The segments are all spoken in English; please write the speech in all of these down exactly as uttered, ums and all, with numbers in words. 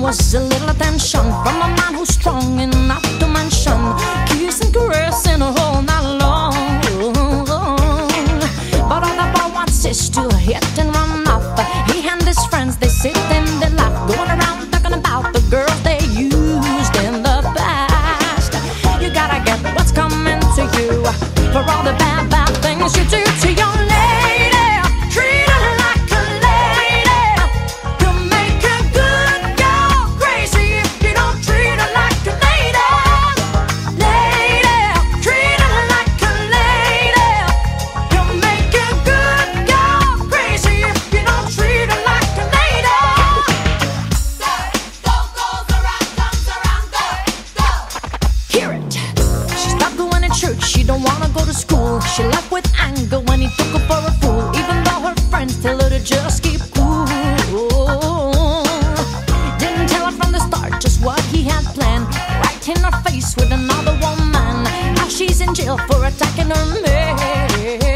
was a little attention from a man who's strong enough to mention, kiss and caress and all night long. But all the boy wants is to hit and run off. He and his friends, they sit and they laugh, going around talking about the girls they used in the past. You gotta get what's coming to you for all the bad, bad things you do to your lady. Treat her like a lady. You'll make a good girl crazy if you don't treat her like a lady. Lady, treat her like a lady. You'll make a good girl crazy if you don't treat her like a lady. Go, goes around, comes around, go, go. Hear it. She stopped going to church, she don't wanna go to school. She left with anger when he took her for a fool, even though her friends tell her to just keep cool. Didn't tell her from the start just what he had planned, right in her face with another woman. Now she's in jail for attacking her man.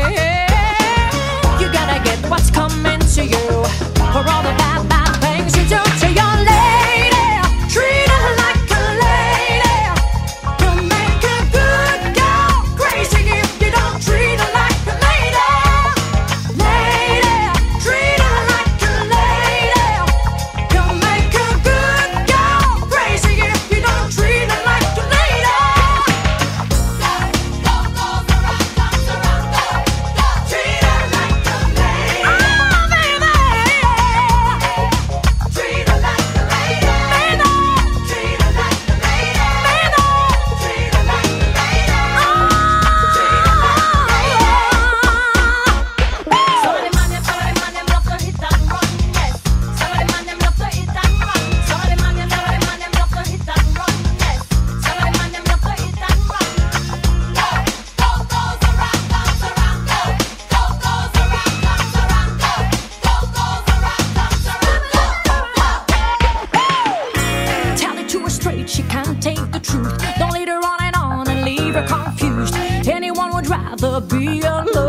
You gotta get what's coming to you for all the bad, bad things you do to your lady. Treat her like a lady. You'll make a good girl crazy if you don't treat her like a lady. Lady, treat her like a lady. You'll make a good girl crazy if you don't treat her like a lady. Go, go, goes around, comes around, go, go. Treat her like a lady. Oh, baby. Treat her like a lady. Baby. Treat her like a lady. Baby. Treat her like a lady. Treat her like a lady. Some of the man, some of the man, them love to hit and run, yes. Some of the man, them love to hit and run. Some of the man, some of the man, them love to hit and run, yes. Some of the man, them love to hit and run. Go, go, goes around, comes around, go. Go, goes around, comes around, go. Go, goes around, comes around, go, go. Tell it to her straight, she can't take the truth. Don't lead her on and on and leave her confused. Anyone would rather be alone.